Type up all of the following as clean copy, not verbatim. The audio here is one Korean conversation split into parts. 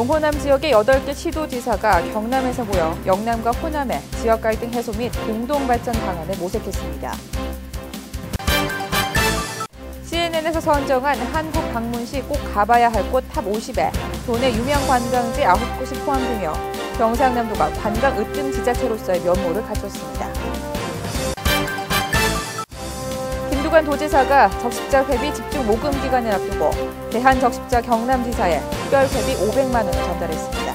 영호남 지역의 8개 시도지사가 경남에서 모여 영남과 호남의 지역 갈등 해소 및 공동 발전 방안을 모색했습니다. CNN에서 선정한 한국 방문 시 꼭 가봐야 할 곳 탑 50에 도내 유명 관광지 9곳이 포함되며 경상남도가 관광 으뜸 지자체로서의 면모를 갖췄습니다. 김두관 도지사가 적십자 회비 집중 모금 기간을 앞두고 대한적십자 경남지사에 특별 회비 500만 원을 전달했습니다.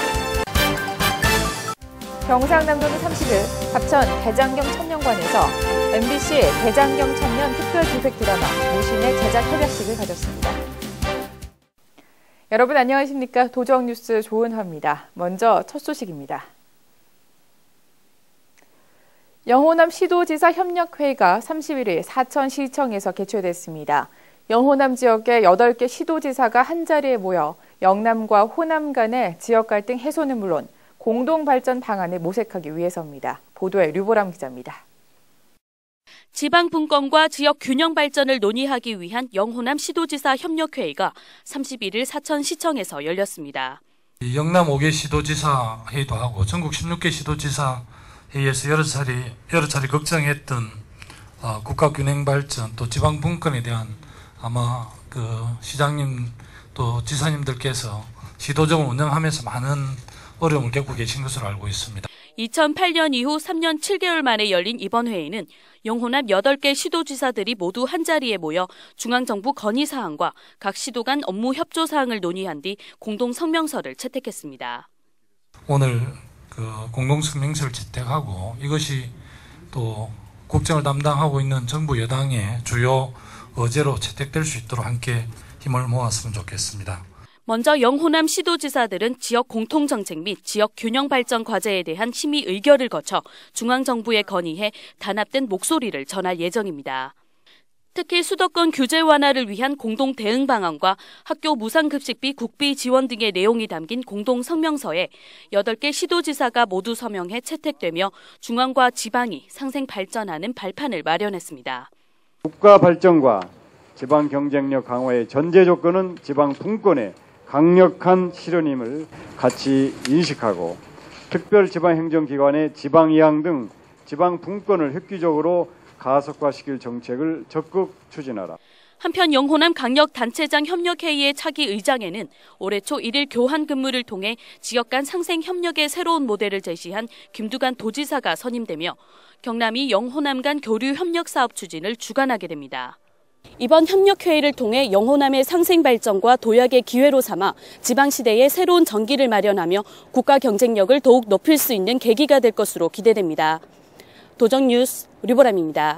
경상남도는 30일 합천 대장경 천년관에서 MBC 대장경 천년 특별기획 드라마 무신의 제작 협약식을 가졌습니다. 여러분 안녕하십니까? 도정뉴스 조은화입니다. 먼저 첫 소식입니다. 영호남 시도지사 협력회의가 31일 사천시청에서 개최됐습니다. 영호남 지역의 8개 시도지사가 한자리에 모여 영남과 호남 간의 지역 갈등 해소는 물론 공동 발전 방안을 모색하기 위해서입니다. 보도에 류보람 기자입니다. 지방 분권과 지역 균형 발전을 논의하기 위한 영호남 시도지사 협력회의가 31일 사천시청에서 열렸습니다. 영남 5개 시도지사 회의도 하고 전국 16개 시도지사 회의에서 여러 차례 걱정했던 국가 균형 발전 또 지방 분권에 대한 아마 시장님 또 지사님들께서 시도적으로 운영하면서 많은 어려움을 겪고 계신 것으로 알고 있습니다. 2008년 이후 3년 7개월 만에 열린 이번 회의는 영호남 8개 시도지사들이 모두 한자리에 모여 중앙정부 건의사항과 각 시도 간 업무 협조사항을 논의한 뒤 공동성명서를 채택했습니다. 오늘 공동성명서를 채택하고 이것이 또 국정을 담당하고 있는 정부 여당의 주요 의제로 채택될 수 있도록 함께 힘을 모았으면 좋겠습니다. 먼저 영호남 시도지사들은 지역 공통정책 및 지역 균형 발전 과제에 대한 심의 의결을 거쳐 중앙정부에 건의해 단합된 목소리를 전할 예정입니다. 특히 수도권 규제 완화를 위한 공동 대응 방안과 학교 무상급식비 국비 지원 등의 내용이 담긴 공동 성명서에 8개 시도지사가 모두 서명해 채택되며 중앙과 지방이 상생 발전하는 발판을 마련했습니다. 국가 발전과 지방 경쟁력 강화의 전제 조건은 지방 분권의 강력한 실현임을 같이 인식하고 특별지방행정기관의 지방이양 등 지방 분권을 획기적으로 가속화시킬 정책을 적극 추진하라. 한편 영호남 강력단체장 협력회의의 차기 의장에는 올해 초 1일 교환 근무를 통해 지역 간 상생 협력의 새로운 모델을 제시한 김두관 도지사가 선임되며 경남이 영호남 간 교류 협력 사업 추진을 주관하게 됩니다. 이번 협력회의를 통해 영호남의 상생 발전과 도약의 기회로 삼아 지방시대의 새로운 전기를 마련하며 국가 경쟁력을 더욱 높일 수 있는 계기가 될 것으로 기대됩니다. 도정뉴스 류보람입니다.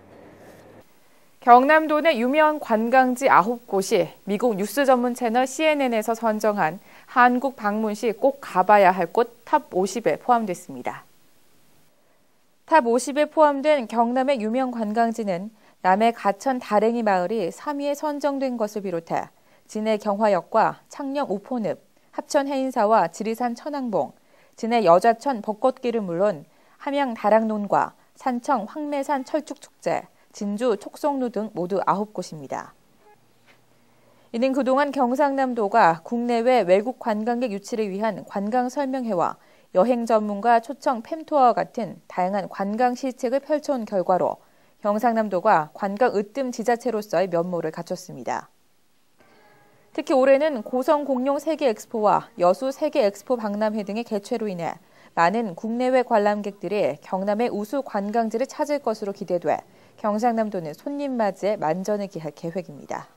경남도 내 유명 관광지 9곳이 미국 뉴스 전문 채널 CNN에서 선정한 한국 방문 시 꼭 가봐야 할 곳 탑 50에 포함됐습니다. 탑 50에 포함된 경남의 유명 관광지는 남해 가천 다랭이 마을이 3위에 선정된 것을 비롯해 진해 경화역과 창녕 우포늪, 합천 해인사와 지리산 천왕봉, 진해 여자천 벚꽃길은 물론 함양 다락논과 산청 황매산 철쭉축제, 진주 촉성루 등 모두 9곳입니다. 이는 그동안 경상남도가 국내외 외국 관광객 유치를 위한 관광 설명회와 여행 전문가 초청 팸투어와 같은 다양한 관광 시책을 펼쳐온 결과로 경상남도가 관광 으뜸 지자체로서의 면모를 갖췄습니다. 특히 올해는 고성 공룡 세계 엑스포와 여수 세계 엑스포 박람회 등의 개최로 인해 많은 국내외 관람객들이 경남의 우수 관광지를 찾을 것으로 기대돼 경상남도는 손님 맞이에 만전을 기할 계획입니다.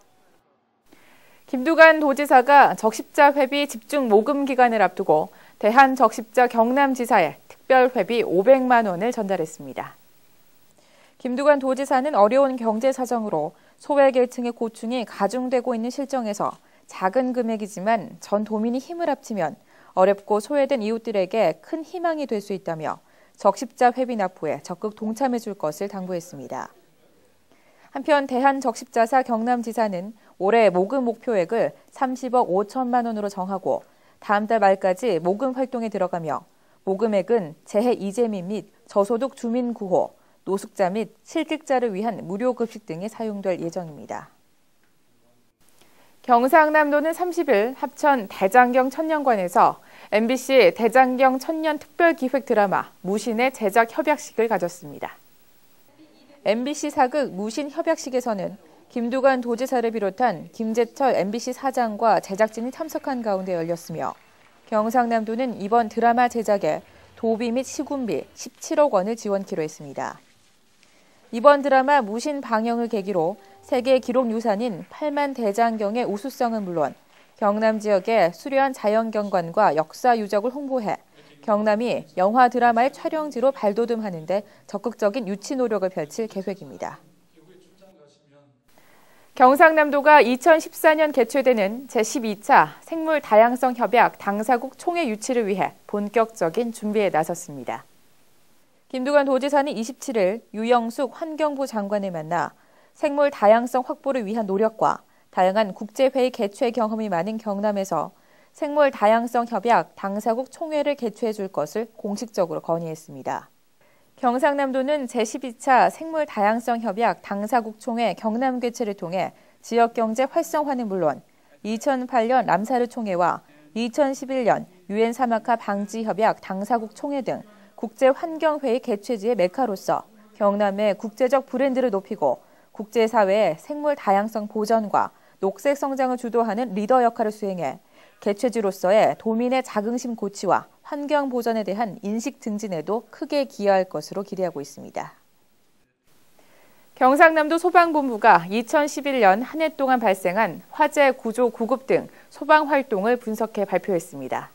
김두관 도지사가 적십자 회비 집중 모금 기간을 앞두고 대한적십자 경남지사에 특별 회비 500만 원을 전달했습니다. 김두관 도지사는 어려운 경제 사정으로 소외계층의 고충이 가중되고 있는 실정에서 작은 금액이지만 전 도민이 힘을 합치면 어렵고 소외된 이웃들에게 큰 희망이 될 수 있다며 적십자 회비 납부에 적극 동참해 줄 것을 당부했습니다. 한편 대한적십자사 경남지사는 올해 모금 목표액을 30억 5천만 원으로 정하고 다음 달 말까지 모금 활동에 들어가며 모금액은 재해 이재민 및 저소득 주민 구호, 노숙자 및 실직자를 위한 무료 급식 등에 사용될 예정입니다. 경상남도는 30일 합천 대장경 천년관에서 MBC 대장경 천년 특별기획 드라마 무신의 제작 협약식을 가졌습니다. MBC 사극 무신 협약식에서는 김두관 도지사를 비롯한 김재철 MBC 사장과 제작진이 참석한 가운데 열렸으며 경상남도는 이번 드라마 제작에 도비 및 시군비 17억 원을 지원키로 했습니다. 이번 드라마 무신 방영을 계기로 세계 기록 유산인 8만 대장경의 우수성은 물론 경남 지역의 수려한 자연경관과 역사 유적을 홍보해 경남이 영화 드라마의 촬영지로 발돋움하는 데 적극적인 유치 노력을 펼칠 계획입니다. 경상남도가 2014년 개최되는 제12차 생물 다양성 협약 당사국 총회 유치를 위해 본격적인 준비에 나섰습니다. 김두관 도지사는 27일 유영숙 환경부 장관을 만나 생물 다양성 확보를 위한 노력과 다양한 국제회의 개최 경험이 많은 경남에서 생물 다양성 협약 당사국 총회를 개최해 줄 것을 공식적으로 건의했습니다. 경상남도는 제12차 생물 다양성 협약 당사국 총회 경남 개최를 통해 지역 경제 활성화는 물론 2008년 람사르 총회와 2011년 유엔 사막화 방지 협약 당사국 총회 등 국제 환경회의 개최지의 메카로서 경남의 국제적 브랜드를 높이고 국제사회의 생물 다양성 보전과 녹색 성장을 주도하는 리더 역할을 수행해 개최지로서의 도민의 자긍심 고취와 환경 보전에 대한 인식 증진에도 크게 기여할 것으로 기대하고 있습니다. 경상남도 소방본부가 2011년 한 해 동안 발생한 화재 구조 구급 등 소방 활동을 분석해 발표했습니다.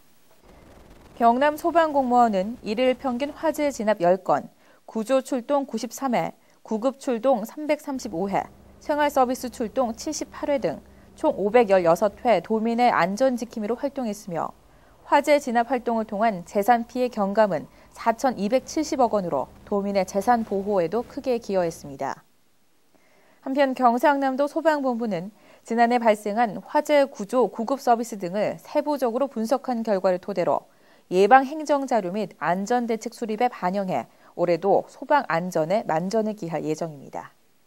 경남 소방공무원은 1일 평균 화재 진압 10건, 구조 출동 93회, 구급 출동 335회, 생활 서비스 출동 78회 등 총 516회 도민의 안전 지킴이로 활동했으며 화재 진압 활동을 통한 재산 피해 경감은 4,270억 원으로 도민의 재산 보호에도 크게 기여했습니다. 한편 경상남도 소방본부는 지난해 발생한 화재 구조 구급 서비스 등을 세부적으로 분석한 결과를 토대로 예방 행정 자료 및 안전 대책 수립에 반영해 올해도 소방 안전에 만전을 기할 예정입니다.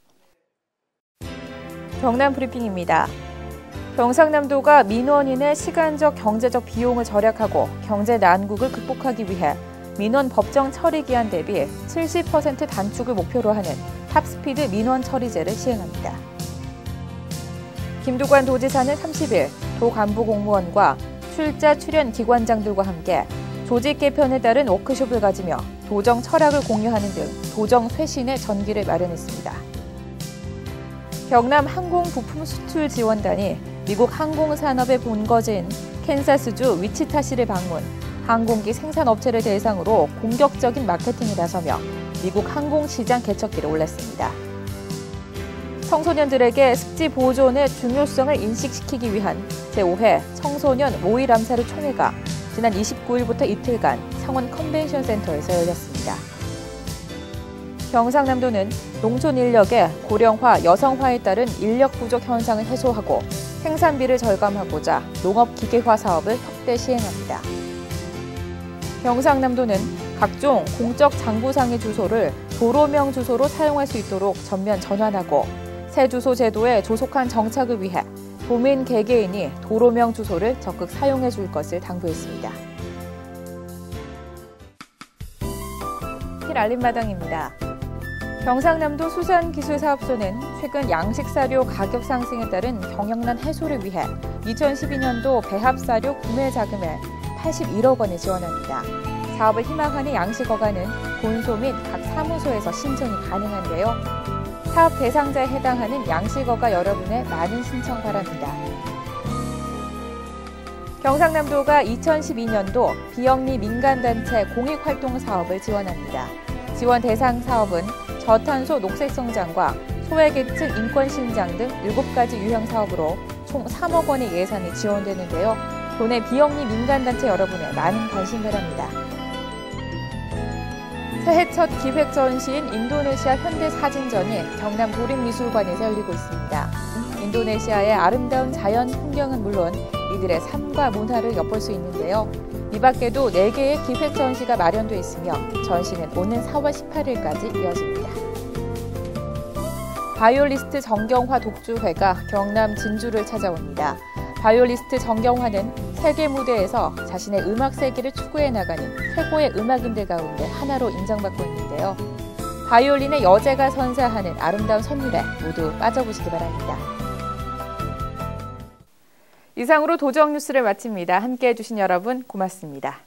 경남 브리핑입니다. 경상남도가 민원인의 시간적 경제적 비용을 절약하고 경제 난국을 극복하기 위해 민원 법정 처리 기한 대비 70% 단축을 목표로 하는 탑스피드 민원 처리제를 시행합니다. 김두관 도지사는 30일 도 간부 공무원과 출자 출연 기관장들과 함께 조직 개편에 따른 워크숍을 가지며 도정 철학을 공유하는 등 도정 쇄신의 전기를 마련했습니다. 경남 항공 부품 수출 지원단이 미국 항공산업의 본거지인 캔사스주 위치타시를 방문, 항공기 생산업체를 대상으로 공격적인 마케팅에 나서며 미국 항공시장 개척기를 올렸습니다. 청소년들에게 습지 보존의 중요성을 인식시키기 위한 제5회 청소년 모의 람사르 총회가 지난 29일부터 이틀간 창원 컨벤션 센터에서 열렸습니다. 경상남도는 농촌 인력의 고령화, 여성화에 따른 인력 부족 현상을 해소하고 생산비를 절감하고자 농업 기계화 사업을 확대 시행합니다. 경상남도는 각종 공적 장부상의 주소를 도로명 주소로 사용할 수 있도록 전면 전환하고 새 주소 제도의 조속한 정착을 위해 도민 개개인이 도로명 주소를 적극 사용해 줄 것을 당부했습니다. 알림마당입니다. 경상남도 수산기술사업소는 최근 양식사료 가격 상승에 따른 경영난 해소를 위해 2012년도 배합사료 구매 자금에 81억 원을 지원합니다. 사업을 희망하는 양식어가는 본소 및 각 사무소에서 신청이 가능한데요. 사업 대상자에 해당하는 양식어가 여러분의 많은 신청 바랍니다. 경상남도가 2012년도 비영리 민간단체 공익활동 사업을 지원합니다. 지원 대상 사업은 저탄소 녹색성장과 소외계층 인권신장 등 7가지 유형 사업으로 총 3억 원의 예산이 지원되는데요. 도내 비영리 민간단체 여러분의 많은 관심 바랍니다. 새해 첫 기획 전시인 인도네시아 현대사진전이 경남 도립미술관에서 열리고 있습니다. 인도네시아의 아름다운 자연 풍경은 물론 이들의 삶과 문화를 엿볼 수 있는데요. 이 밖에도 4개의 기획 전시가 마련돼 있으며 전시는 오는 4월 18일까지 이어집니다. 바이올리스트 정경화 독주회가 경남 진주를 찾아옵니다. 바이올리스트 정경화는 세계 무대에서 자신의 음악 세계를 추구해 나가는 최고의 음악인들 가운데 하나로 인정받고 있는데요. 바이올린의 여제가 선사하는 아름다운 선율에 모두 빠져보시기 바랍니다. 이상으로 도정 뉴스를 마칩니다. 함께해 주신 여러분 고맙습니다.